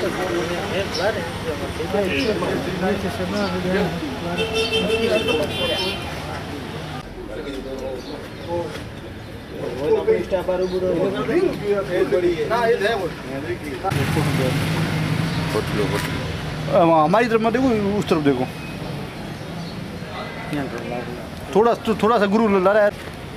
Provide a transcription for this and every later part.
हमारी तरफ मत देखो, उस तरफ देखो। थोड़ा सा गुरु ला रहा है।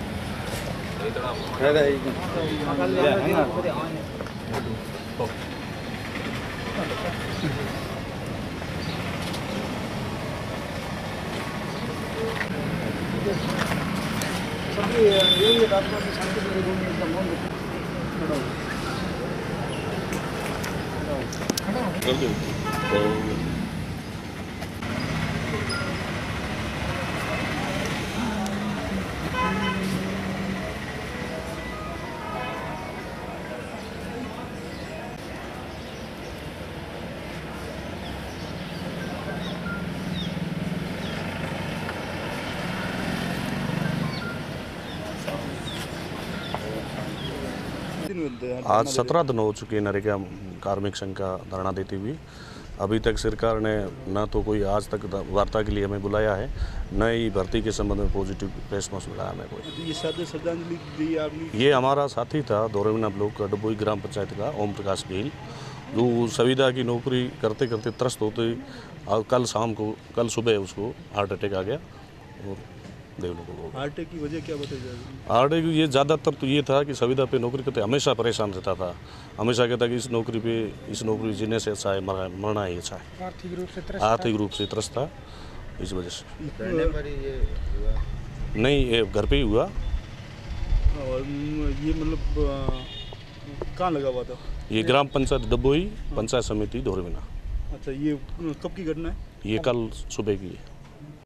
आज 17 दिन हो चुके हैं नरेगा कार्मिक संघ का धरना देते हुए। अभी तक सरकार ने न तो कोई आज तक वार्ता के लिए हमें बुलाया है, न ही भर्ती के संबंध में पॉजिटिव रेस्पॉन्स मिला हमें कोई। ये श्रद्धांजलि दी आपने? ये हमारा साथी था धोरेवना ब्लॉक का डबोई ग्राम पंचायत का ओम प्रकाश बेल, जो संविदा की नौकरी करते करते त्रस्त होते और कल सुबह उसको हार्ट अटैक आ गया और देवलोक। हार्ट अटैक की वजह क्या बताई जा रही है? हार्ट अटैक ये ज़्यादातर तो ये था कि संविदा पे नौकरी करते हमेशा परेशान रहता था, हमेशा कहता कि इस नौकरी जीने से अच्छा है मरना ही अच्छा है। आर्थिक रूप से त्रस्त था, इस वजह से। नहीं, ये घर पे ही हुआ। और ये मतलब कहाँ लगा हुआ था? ये ग्राम पंचायत डबोई पंचायत समिति धोरेवना। अच्छा, ये कब की घटना है? ये कल सुबह की है।